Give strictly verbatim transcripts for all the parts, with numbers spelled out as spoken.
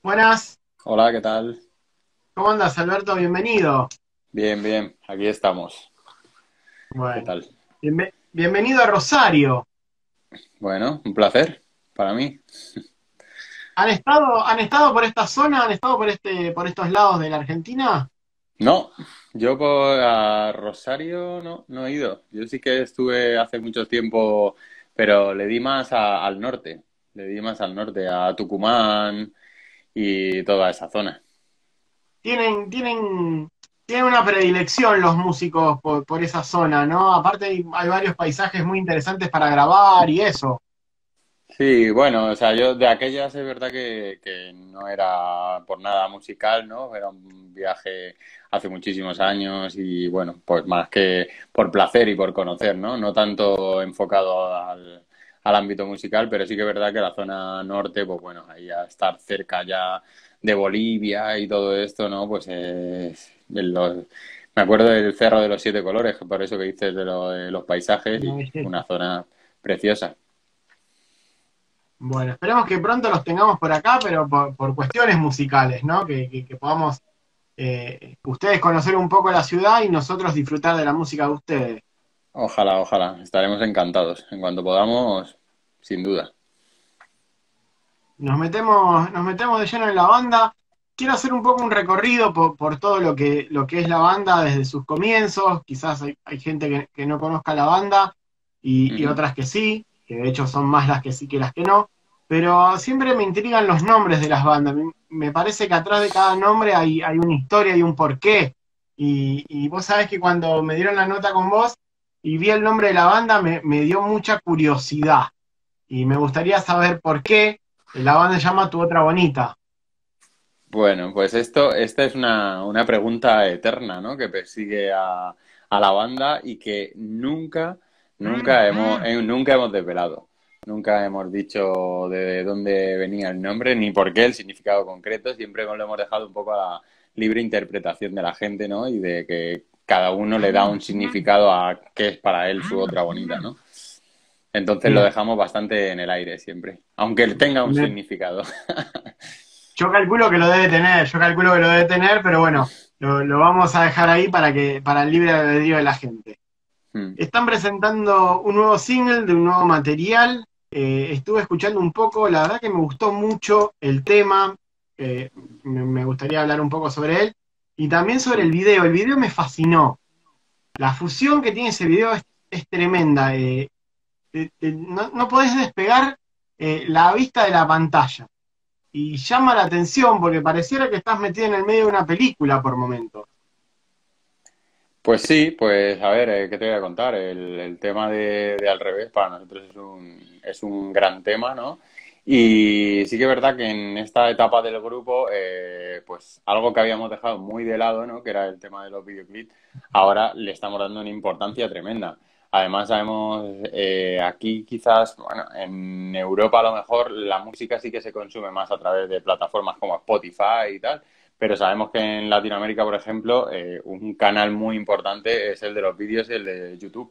Buenas, Hola, ¿qué tal? ¿cómo andas, Alberto? Bienvenido. Bien, bien, aquí estamos. ¿Qué Bueno, tal? bienve- bienvenido a Rosario. Bueno, un placer para mí. ¿Han estado, han estado por esta zona? ¿Han estado por este, por estos lados de la Argentina? No, yo por a Rosario no, no he ido. Yo sí que estuve hace mucho tiempo, pero le di más a- al norte. Le di más al norte, a Tucumán y toda esa zona. Tienen, tienen, tienen una predilección los músicos por, por esa zona, ¿no? Aparte hay, hay varios paisajes muy interesantes para grabar y eso. Sí, bueno, o sea, yo de aquellas es verdad que, que no era por nada musical, ¿no? Era un viaje hace muchísimos años y bueno, pues más que por placer y por conocer, ¿no? No tanto enfocado al, al ámbito musical, pero sí que es verdad que la zona norte, pues bueno, ahí a estar cerca ya de Bolivia y todo esto, ¿no? Pues es de los- me acuerdo del Cerro de los Siete Colores, por eso que dices de, lo- de los paisajes Una y una belleza. zona preciosa. Bueno, esperemos que pronto los tengamos por acá, pero por, por cuestiones musicales, ¿no? Que, que- que podamos eh, ustedes conocer un poco la ciudad y nosotros disfrutar de la música de ustedes. Ojalá, ojalá. Estaremos encantados. En cuanto podamos, sin duda. Nos metemos, nos metemos de lleno en la banda. Quiero hacer un poco un recorrido por, por todo lo que, lo que es la banda desde sus comienzos. Quizás hay, hay gente que, que no conozca la banda y, y Ujú. otras que sí, que de hecho son más las que sí que las que no. Pero siempre me intrigan los nombres de las bandas. Me, me parece que atrás de cada nombre hay, hay una historia y un porqué. Y, y vos sabés que cuando me dieron la nota con vos y vi el nombre de la banda, me, me dio mucha curiosidad. Y me gustaría saber por qué la banda se llama Tu Otra Bonita. Bueno, pues esto, esta es una, una pregunta eterna, ¿no? Que persigue a, a la banda y que nunca, nunca hemos, eh, nunca hemos desvelado. Nunca hemos dicho de dónde venía el nombre ni por qué el significado concreto. Siempre lo hemos dejado un poco a la libre interpretación de la gente, ¿no? Y de que cada uno le da un significado a qué es para él su otra bonita, ¿no? Entonces lo Bien. dejamos bastante en el aire siempre, aunque tenga un Me- significado. yo calculo que lo debe tener, yo calculo que lo debe tener, pero bueno, lo, lo vamos a dejar ahí para que, para el libre albedrío de la gente. Mm. Están presentando un nuevo single de un nuevo material. Eh, estuve escuchando un poco, la verdad que me gustó mucho el tema. eh, me, me gustaría hablar un poco sobre él. Y también sobre el Mm. video. El video me fascinó. La fusión que tiene ese video es, es tremenda. eh, te- te- no, no podés despegar eh, la vista de la pantalla. Y llama la atención porque pareciera que estás metido en el medio de una película por momentos. Pues sí, pues a ver, eh, ¿qué te voy a contar? El, el tema de, de Al revés para nosotros es un, es un gran tema, ¿no? Y sí que es verdad que en esta etapa del grupo, eh, pues algo que habíamos dejado muy de lado, ¿no? Que era el tema de los videoclips, ahora le estamos dando una importancia tremenda. Además, sabemos, eh, aquí quizás, bueno, en Europa a lo mejor la música sí que se consume más a través de plataformas como Spotify y tal, pero sabemos que en Latinoamérica, por ejemplo, eh, un canal muy importante es el de los vídeos y el de YouTube.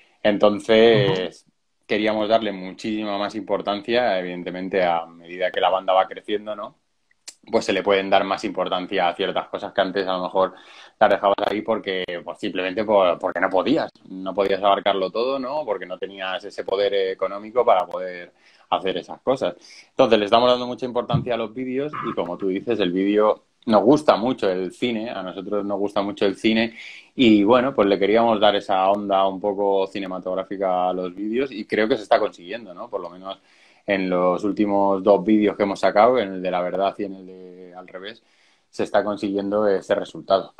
Ujú. Entonces, queríamos darle muchísima más importancia, evidentemente, a medida que la banda va creciendo, ¿no? Pues se le pueden dar más importancia a ciertas cosas que antes a lo mejor las dejabas ahí porque pues simplemente por, porque no podías, no podías abarcarlo todo, ¿no? Porque no tenías ese poder económico para poder hacer esas cosas. Entonces le estamos dando mucha importancia a los vídeos y como tú dices, el vídeo nos gusta mucho el cine, a nosotros nos gusta mucho el cine y bueno, pues le queríamos dar esa onda un poco cinematográfica a los vídeos y creo que se está consiguiendo, ¿no? Por lo menos en los últimos dos vídeos que hemos sacado, en el de la verdad y en el de al revés, se está consiguiendo ese resultado.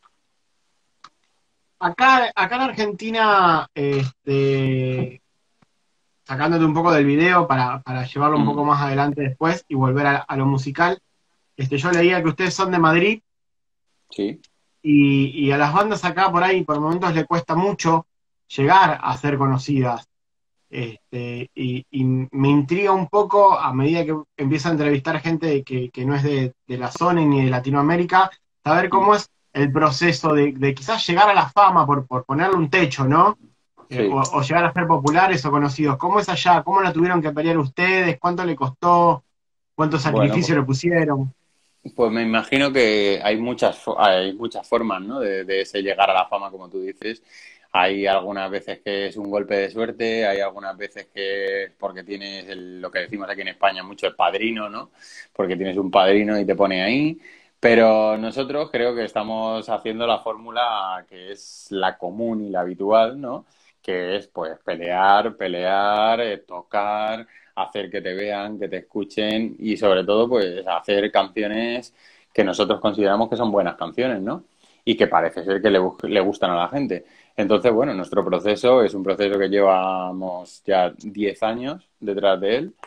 Acá, acá en Argentina, este, sacándote un poco del video para, para llevarlo un poco Mm, más adelante después y volver a, a lo musical, este, yo leía que ustedes son de Madrid sí. y, y a las bandas acá por ahí por momentos le cuesta mucho llegar a ser conocidas. Este, y, y me intriga un poco a medida que empiezo a entrevistar gente que, que no es de, de la zona ni de Latinoamérica, saber Mm, cómo es el proceso de, de quizás llegar a la fama por, por ponerle un techo, ¿no? Eh, o, sí. o llegar a ser populares o conocidos. ¿Cómo es allá? ¿Cómo la tuvieron que pelear ustedes? ¿Cuánto le costó? ¿Cuánto Bueno, sacrificio le pusieron? pues me imagino que hay muchas, fo- hay muchas formas, ¿no? De, de ese llegar a la fama, como tú dices. Hay algunas veces que es un golpe de suerte, hay algunas veces que es porque tienes el- lo que decimos aquí en España mucho el padrino, ¿no? Porque tienes un padrino y te pone ahí. Pero nosotros creo que estamos haciendo la fórmula que es la común y la habitual, ¿no? Que es pues pelear, pelear, eh, tocar, hacer que te vean, que te escuchen y sobre todo pues hacer canciones que nosotros consideramos que son buenas canciones, ¿no? Y que parece ser que le, le gustan a la gente. Entonces, bueno, nuestro proceso es un proceso que llevamos ya diez años detrás de él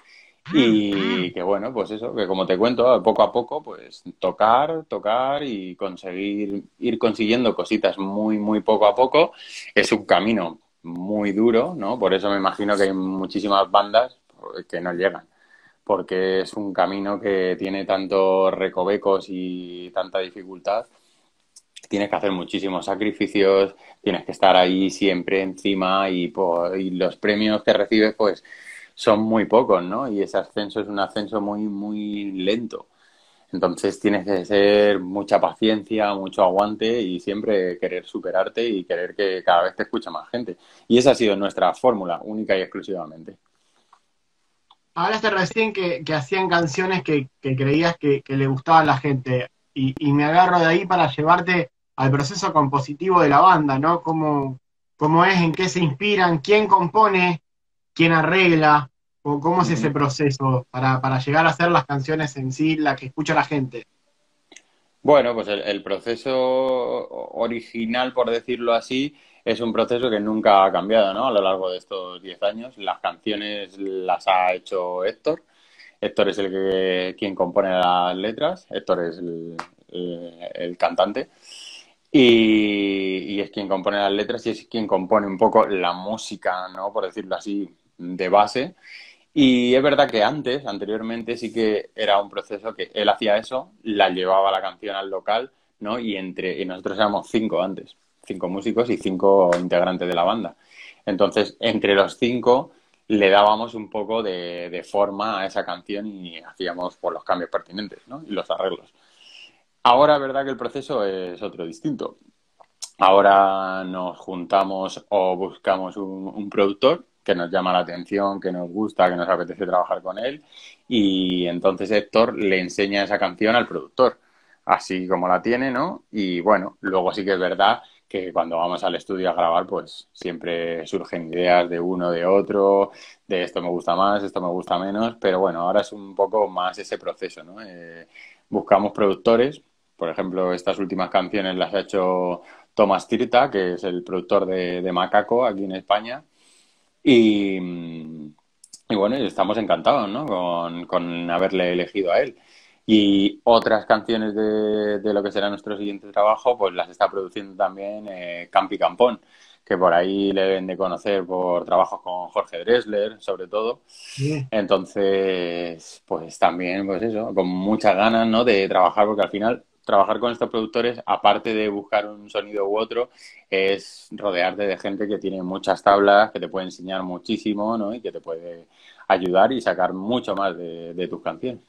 y que bueno, pues eso, que como te cuento, poco a poco, pues tocar, tocar y conseguir, ir consiguiendo cositas muy, muy poco a poco. Es un camino muy duro, ¿no? Por eso me imagino que hay muchísimas bandas que no llegan, porque es un camino que tiene tantos recovecos y tanta dificultad. Tienes que hacer muchísimos sacrificios, tienes que estar ahí siempre encima y, po- y los premios que recibes, pues son muy pocos, ¿no? Y ese ascenso es un ascenso muy, muy lento. Entonces tienes que ser mucha paciencia, mucho aguante y siempre querer superarte y querer que cada vez te escuche más gente. Y esa ha sido nuestra fórmula, única y exclusivamente. Hablaste recién que, que hacían canciones que, que creías que, que le gustaba a la gente y, y me agarro de ahí para llevarte al proceso compositivo de la banda, ¿no? ¿Cómo, cómo es, en qué se inspiran, quién compone, quién arregla, o cómo es ese Ujú. proceso para, para llegar a hacer las canciones en sí, la que escucha la gente? Bueno, pues el, el proceso original, por decirlo así, es un proceso que nunca ha cambiado, ¿no? A lo largo de estos diez años. Las canciones las ha hecho Héctor. Héctor es el que quien compone las letras. Héctor es el, el- el cantante. Y, y es quien compone las letras y es quien compone un poco la música, ¿no? Por decirlo así, de base. Y es verdad que antes, anteriormente, sí que era un proceso que él hacía eso, la llevaba la canción al local, ¿no? Y entre y nosotros éramos cinco antes, cinco músicos y cinco integrantes de la banda. Entonces, entre los cinco le dábamos un poco de, de forma a esa canción y hacíamos por los cambios pertinentes, ¿no? Y los arreglos. Ahora es verdad que el proceso es otro distinto. Ahora nos juntamos o buscamos un, un productor que nos llama la atención, que nos gusta, que nos apetece trabajar con él y entonces Héctor le enseña esa canción al productor, así como la tiene, ¿no? Y bueno, luego sí que es verdad que cuando vamos al estudio a grabar, pues siempre surgen ideas de uno, de otro, de esto me gusta más, esto me gusta menos, pero bueno, ahora es un poco más ese proceso, ¿no? Eh, buscamos productores, por ejemplo, estas últimas canciones las ha hecho Tomás Tirta, que es el productor de, de Macaco aquí en España. Y, y bueno, estamos encantados, ¿no? Con, con haberle elegido a él. Y otras canciones de, de lo que será nuestro siguiente trabajo, pues las está produciendo también eh, Campi Campón, que por ahí le deben de conocer por trabajos con Jorge Drexler, sobre todo. Sí. Entonces, pues también, pues eso, con muchas ganas, ¿no? De trabajar, porque al final trabajar con estos productores, aparte de buscar un sonido u otro, es rodearte de gente que tiene muchas tablas, que te puede enseñar muchísimo, ¿no? Y que te puede ayudar y sacar mucho más de, de tus canciones.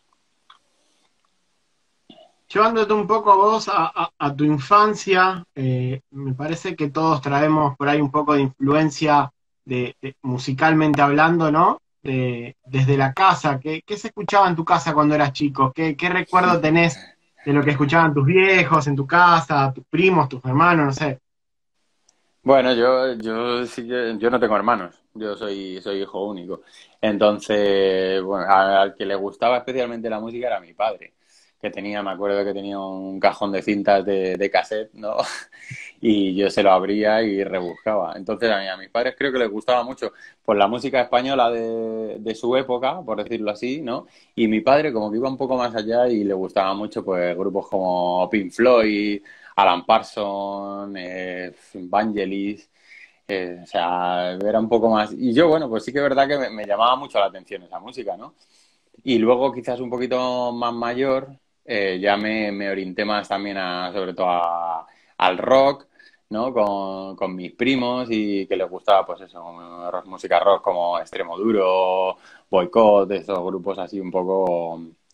Llevándote un poco a vos a, a- a tu infancia, eh, me parece que todos traemos por ahí un poco de influencia de, de- musicalmente hablando, ¿no? De- desde la casa. ¿Qué, qué se escuchaba en tu casa cuando eras chico? ¿Qué, qué recuerdo tenés de lo que escuchaban tus viejos en tu casa, tus primos, tus hermanos, no sé? Bueno, yo, yo sí que, yo no tengo hermanos, yo soy, soy hijo único. Entonces, bueno, a- al que le gustaba especialmente la música era mi padre, que tenía, me acuerdo que tenía un cajón de cintas de, de cassette, ¿no? Y yo se lo abría y rebuscaba. Entonces, a, mí, a mis padres creo que les gustaba mucho pues la música española de, de su época, por decirlo así, ¿no? Y mi padre como que iba un poco más allá y le gustaba mucho pues grupos como Pink Floyd, Alan Parsons, eh, Vangelis, eh, o sea, era un poco más... Y yo, bueno, pues sí que es verdad que me, me llamaba mucho la atención esa música, ¿no? Y luego quizás un poquito más mayor, eh, ya me, me orienté más también a, sobre todo a- al rock, ¿no? Con, con mis primos y que les gustaba, pues eso, música rock como Extremo Duro, Boycott, esos grupos así un poco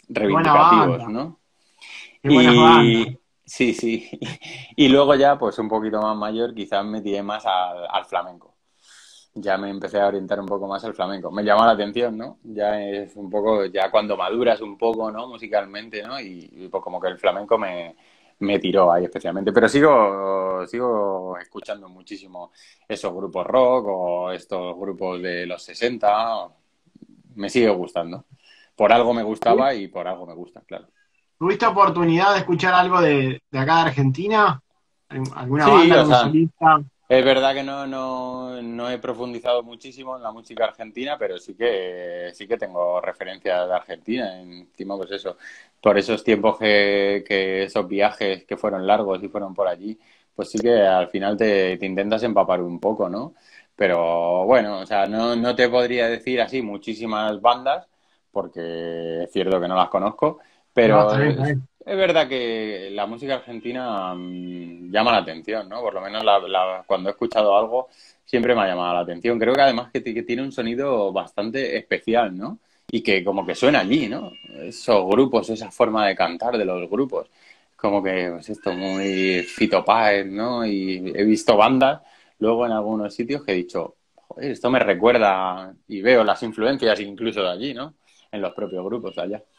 Qué buena reivindicativos, banda, ¿no? qué buenas bandas. Y sí, sí. Y luego ya, pues un poquito más mayor, quizás me tiré más al, al flamenco. Ya me empecé a orientar un poco más al flamenco. Me llama la atención, ¿no? Ya es un poco, ya cuando maduras un poco, ¿no? Musicalmente, ¿no? Y, y pues como que el flamenco me, me tiró ahí especialmente. Pero sigo, sigo escuchando muchísimo esos grupos rock o estos grupos de los sesenta. Me sigue gustando. Por algo me gustaba y por algo me gusta, claro. ¿Tuviste oportunidad de escuchar algo de, de acá de Argentina? ¿Alguna Sí, banda, o algún sea, solista? es verdad que no, no, no he profundizado muchísimo en la música argentina, pero sí que sí que tengo referencias de Argentina. Encima, pues eso, por esos tiempos que, que esos viajes que fueron largos y fueron por allí, pues sí que al final te, te intentas empapar un poco, ¿no? Pero bueno, o sea, no, no te podría decir así muchísimas bandas, porque es cierto que no las conozco, No, pero está bien, está es, bien. es verdad que la música argentina mm, llama la atención, ¿no? Por lo menos la- la- cuando he escuchado algo siempre me ha llamado la atención. Creo que además que, ti- que tiene un sonido bastante especial, ¿no? Y que como que suena allí, ¿no? Esos grupos, esa forma de cantar de los grupos. Como que, pues esto, muy Fito Páez, ¿no? Y he visto bandas luego en algunos sitios que he dicho, joder, esto me recuerda y veo las influencias incluso de allí, ¿no? En los propios grupos de allá.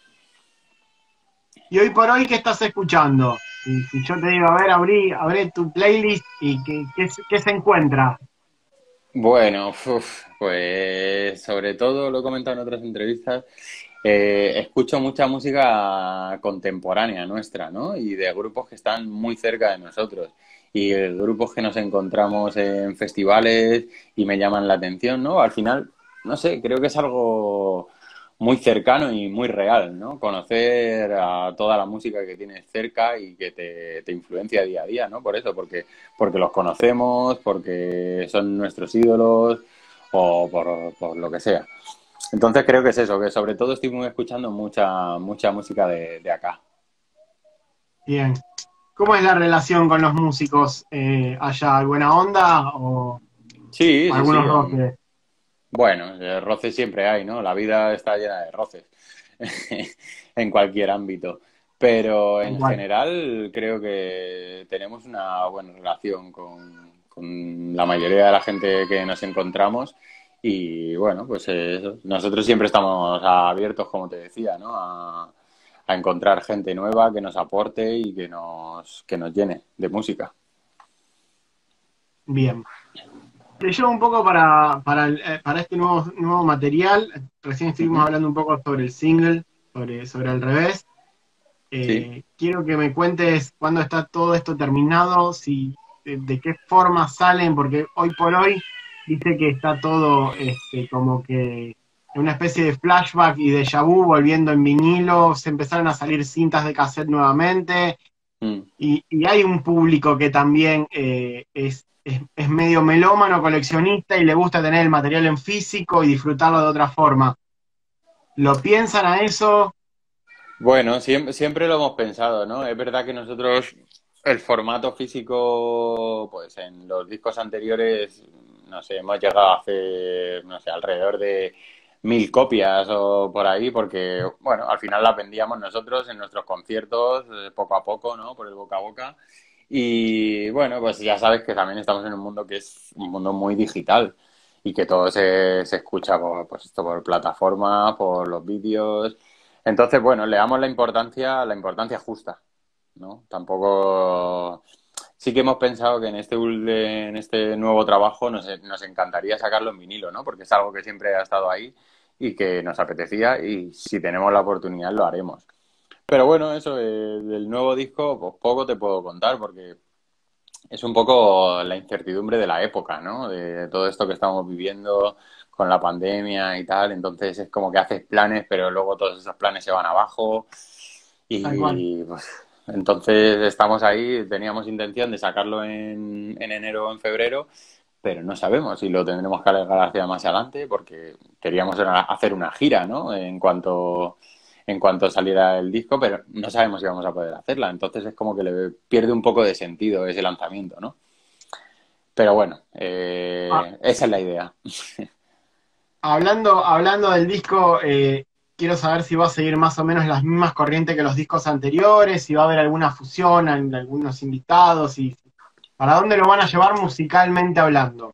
Y hoy por hoy, ¿qué estás escuchando? Si, si yo te digo, a ver, abrí, abrí tu playlist y ¿qué, qué, se qué se encuentra? Bueno, uf, pues sobre todo lo he comentado en otras entrevistas, eh, escucho mucha música contemporánea nuestra, ¿no? Y de grupos que están muy cerca de nosotros. Y eh, grupos que nos encontramos en festivales y me llaman la atención, ¿no? Al final, no sé, creo que es algo muy cercano y muy real, ¿no? Conocer a toda la música que tienes cerca y que te, te influencia día a día, ¿no? Por eso, porque porque los conocemos, porque son nuestros ídolos o por, por lo que sea. Entonces creo que es eso, que sobre todo estoy muy escuchando mucha, mucha música de, de acá. Bien. ¿Cómo es la relación con los músicos eh, allá? ¿Buena onda o Sí, sí, algunos sí. um, roces? bueno, eh, roces siempre hay, ¿no? La vida está llena de roces en cualquier ámbito. Pero Tal en cual. general creo que tenemos una buena relación con, con la mayoría de la gente que nos encontramos y bueno, pues eh, eso. Nosotros siempre estamos abiertos, como te decía, ¿no? A, a encontrar gente nueva que nos aporte y que nos, que nos llene de música. Bien. Te llevo un poco para, para, el- eh, para este nuevo, nuevo material. Recién estuvimos Ujú. hablando un poco sobre el single, sobre, sobre el revés. Sí. Eh, quiero que me cuentes cuándo está todo esto terminado, si, de, de qué forma salen, porque hoy por hoy dice que está todo este, como que en una especie de flashback y déjà vu, volviendo en vinilo, se empezaron a salir cintas de cassette nuevamente, Mm. y, y hay un público que también eh, es, es, es medio melómano, coleccionista, y le gusta tener el material en físico y disfrutarlo de otra forma. ¿Lo piensan a eso? Bueno, siempre, siempre lo hemos pensado, ¿no? Es verdad que nosotros el formato físico, pues en los discos anteriores, no sé, hemos llegado a hacer, no sé, alrededor de mil copias o por ahí, porque, bueno, al final las vendíamos nosotros en nuestros conciertos, eh, poco a poco, ¿no? Por el boca a boca. Y bueno, pues ya sabes que también estamos en un mundo que es un mundo muy digital y que todo se, se escucha por, pues esto por plataformas, por los vídeos. Entonces, bueno, le damos la importancia, la importancia justa, ¿no? Tampoco. Sí que hemos pensado que en este, ul- en este nuevo trabajo nos, nos encantaría sacarlo en vinilo, ¿no? Porque es algo que siempre ha estado ahí y que nos apetecía y si tenemos la oportunidad lo haremos. Pero bueno, eso eh, del nuevo disco, pues poco te puedo contar porque es un poco la incertidumbre de la época, ¿no? De todo esto que estamos viviendo con la pandemia y tal. Entonces es como que haces planes, pero luego todos esos planes se van abajo. Tal cual. Y pues entonces estamos ahí. Teníamos intención de sacarlo en, en enero o en febrero, pero no sabemos si lo tendremos que alargar hacia más adelante porque queríamos era hacer una gira, ¿no? En cuanto en cuanto saliera el disco, pero no sabemos si vamos a poder hacerla. Entonces es como que le pierde un poco de sentido ese lanzamiento, ¿no? Pero bueno, Ah, eh, esa es la idea. hablando, hablando del disco, eh, quiero saber si va a seguir más o menos las mismas corrientes que los discos anteriores, si va a haber alguna fusión, en algunos invitados, y para dónde lo van a llevar musicalmente hablando.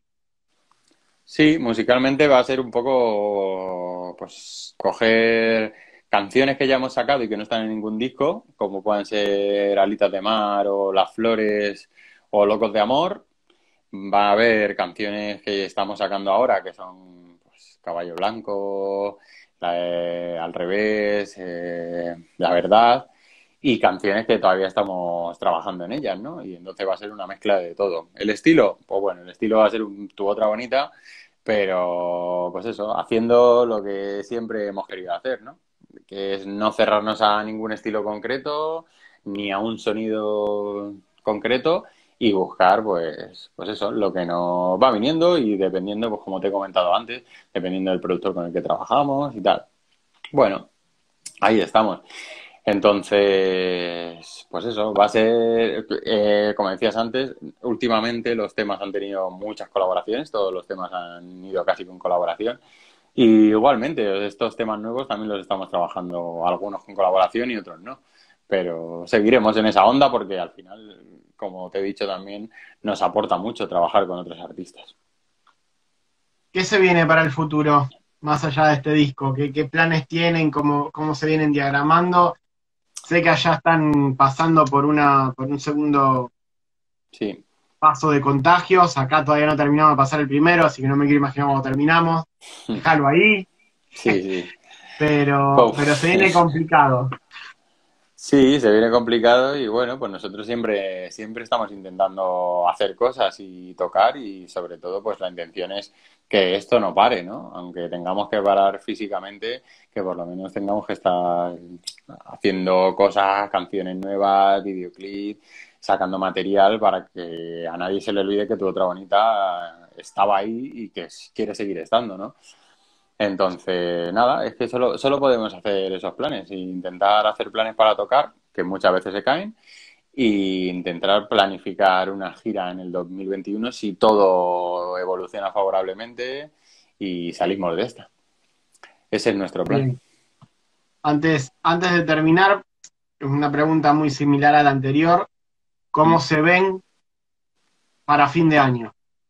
Sí, musicalmente va a ser un poco, pues, coger canciones que ya hemos sacado y que no están en ningún disco, como pueden ser Alitas de Mar o Las Flores o Locos de Amor. Va a haber canciones que estamos sacando ahora, que son pues, Caballo Blanco, la de Al Revés, eh, La Verdad, y canciones que todavía estamos trabajando en ellas, ¿no? Y entonces va a ser una mezcla de todo. El estilo, pues bueno, el estilo va a ser un, Tu Otra Bonita, pero pues eso, haciendo lo que siempre hemos querido hacer, ¿no? Que es no cerrarnos a ningún estilo concreto, ni a un sonido concreto, y buscar, pues, pues eso, lo que nos va viniendo y dependiendo, pues como te he comentado antes, dependiendo del productor con el que trabajamos y tal. Bueno, ahí estamos. Entonces, pues eso, va a ser, eh, como decías antes, últimamente los temas han tenido muchas colaboraciones, todos los temas han ido casi con colaboración. Y igualmente, estos temas nuevos también los estamos trabajando, algunos con colaboración y otros no. Pero seguiremos en esa onda porque al final, como te he dicho también, nos aporta mucho trabajar con otros artistas. ¿Qué se viene para el futuro, más allá de este disco? ¿Qué, qué planes tienen? ¿Cómo, cómo se vienen diagramando? Sé que allá están pasando por una, por un segundo Sí, paso de contagios. Acá todavía no terminamos de pasar el primero, así que no me quiero imaginar cómo terminamos. Déjalo ahí, sí, sí. pero, pero se viene Uf. complicado. Sí, se viene complicado y bueno, pues nosotros siempre, siempre estamos intentando hacer cosas y tocar y sobre todo pues la intención es que esto no pare, ¿no? Aunque tengamos que parar físicamente, que por lo menos tengamos que estar haciendo cosas, canciones nuevas, videoclip, sacando material para que a nadie se le olvide que Tu Otra Bonita estaba ahí y que quiere seguir estando, ¿no? Entonces, nada, es que solo, solo podemos hacer esos planes, e intentar hacer planes para tocar, que muchas veces se caen, e intentar planificar una gira en el dos mil veintiuno si todo evoluciona favorablemente y salimos de esta. Ese es nuestro plan. Bien. Antes, antes de terminar, una pregunta muy similar a la anterior. ¿Cómo ¿Mm? se ven para fin de año?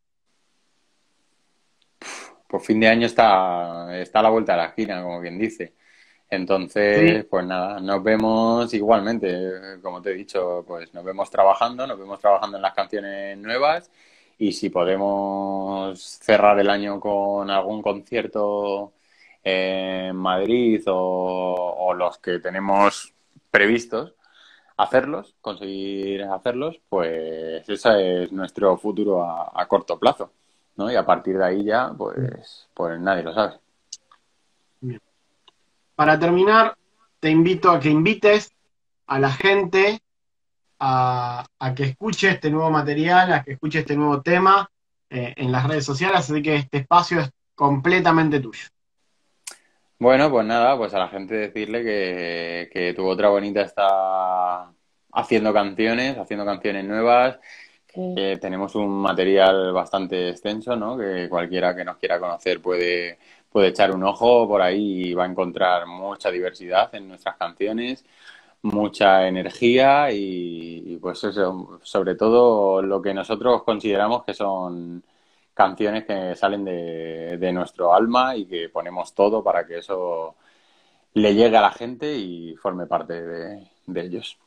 Pues fin de año está, está a la vuelta de la esquina, como quien dice. ¿Sí? Entonces, pues nada, nos vemos igualmente, como te he dicho, pues nos vemos trabajando, nos vemos trabajando en las canciones nuevas y si podemos cerrar el año con algún concierto en Madrid o, o los que tenemos previstos hacerlos, conseguir hacerlos, pues ese es nuestro futuro a, a corto plazo, ¿no? Y a partir de ahí ya, pues, pues nadie lo sabe. Bien. Para terminar, te invito a que invites a la gente a, a que escuche este nuevo material, a que escuche este nuevo tema eh, en las redes sociales, así que este espacio es completamente tuyo. Bueno, pues nada, pues a la gente decirle que, que Tu Otra Bonita está haciendo canciones, haciendo canciones nuevas, que tenemos un material bastante extenso, ¿no? Que cualquiera que nos quiera conocer puede, puede echar un ojo por ahí y va a encontrar mucha diversidad en nuestras canciones, mucha energía y, y pues eso, sobre todo lo que nosotros consideramos que son canciones que salen de, de nuestro alma y que ponemos todo para que eso le llegue a la gente y forme parte de, de ellos.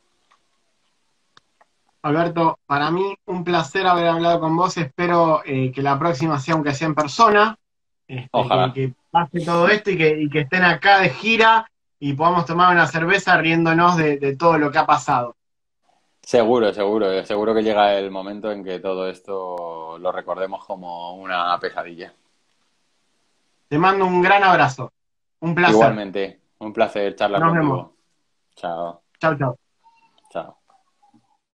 Alberto, para mí un placer haber hablado con vos, espero eh, que la próxima sea aunque sea en persona, este, que, Ojalá. que pase todo esto y que, y que estén acá de gira y podamos tomar una cerveza riéndonos de, de todo lo que ha pasado. Seguro, seguro, seguro que llega el momento en que todo esto lo recordemos como una pesadilla. Te mando un gran abrazo, un placer. Igualmente, un placer charlar Nos vemos. contigo. Chao, Chau, chau. chao.